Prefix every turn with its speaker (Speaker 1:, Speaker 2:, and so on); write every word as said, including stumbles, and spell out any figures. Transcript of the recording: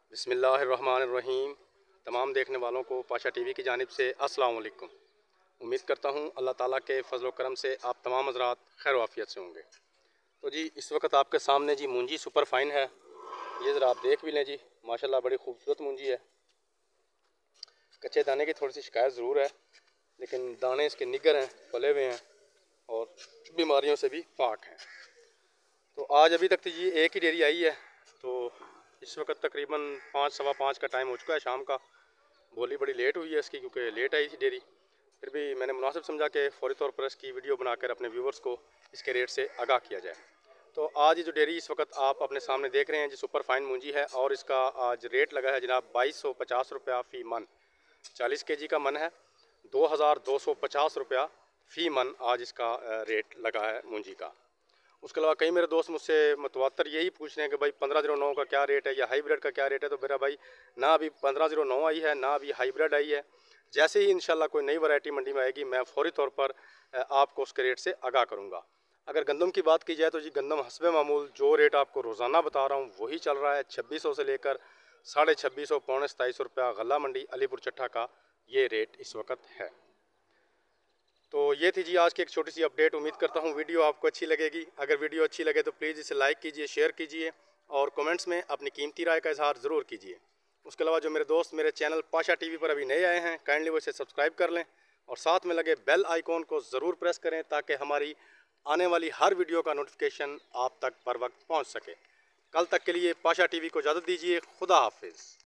Speaker 1: बिस्मिल्लाहिर्रहमानिर्रहीम। तमाम देखने वालों को पाशा टीवी की जानिब से अस्सलाम वालेकुम। उम्मीद करता हूँ अल्लाह ताला के फ़ज़ल करम से आप तमाम हज़रात खैर वाफ़ियत से होंगे। तो जी इस वक्त आपके सामने जी मूंजी सुपर फाइन है। ये ज़रा आप देख भी लें जी, माशाल्लाह बड़ी खूबसूरत मूंजी है। कच्चे दाने की थोड़ी सी शिकायत ज़रूर है, लेकिन दाने इसके निगर हैं, फले हुए हैं और बीमारियों से भी पाक हैं। तो आज अभी तक तो जी एक ही डेरी आई है। तो इस वक्त तकरीबन पाँच सवा पाँच का टाइम हो चुका है शाम का। बोली बड़ी लेट हुई है इसकी, क्योंकि लेट आई थी डेरी। फिर भी मैंने मुनासिब समझा कि फ़ौरी तौर पर इसकी वीडियो बनाकर अपने व्यूवर्स को इसके रेट से आगाह किया जाए। तो आज ये जो डेयरी इस वक्त आप अपने सामने देख रहे हैं जी सुपर फाइन मूंजी है, और इसका आज रेट लगा है जनाब बाईस सौ पचास रुपया फ़ी मन। चालीस के जी का मन है, दो हज़ार दो सौ पचास रुपया फ़ी मन आज इसका रेट लगा है मूंजी का। उसके अलावा कई मेरे दोस्त मुझसे मतवातर यही पूछ रहे हैं कि भाई पंद्रह जीरो नौ का क्या रेट है या हाइब्रिड का क्या रेट है। तो मेरा भाई ना अभी पंद्रह जीरो नौ आई है, ना अभी हाइब्रिड आई है। जैसे ही इंशाल्लाह कोई नई वैरायटी मंडी में आएगी, मैं फ़ौरी तौर पर आपको उसके रेट से आगाह करूँगा। अगर गंदम की बात की जाए तो जी गंदम हस्बे मामूल जो रेट आपको रोज़ाना बता रहा हूँ वही चल रहा है। छब्बीस सौ से लेकर साढ़े छब्बीस सौ पौने सताईस सौ रुपया गला मंडी अलीपुर चट्ठा का ये रेट इस वक्त है। तो ये थी जी आज की एक छोटी सी अपडेट। उम्मीद करता हूँ वीडियो आपको अच्छी लगेगी। अगर वीडियो अच्छी लगे तो प्लीज़ इसे लाइक कीजिए, शेयर कीजिए और कमेंट्स में अपनी कीमती राय का इजहार ज़रूर कीजिए। उसके अलावा जो मेरे दोस्त मेरे चैनल पाशा टीवी पर अभी नए आए हैं, काइंडली वो इसे सब्सक्राइब कर लें और साथ में लगे बेल आइकॉन को ज़रूर प्रेस करें, ताकि हमारी आने वाली हर वीडियो का नोटिफिकेशन आप तक पर वक्त पहुँच सके। कल तक के लिए पाशा टीवी को इजाज़त दीजिए। खुदा हाफिज़।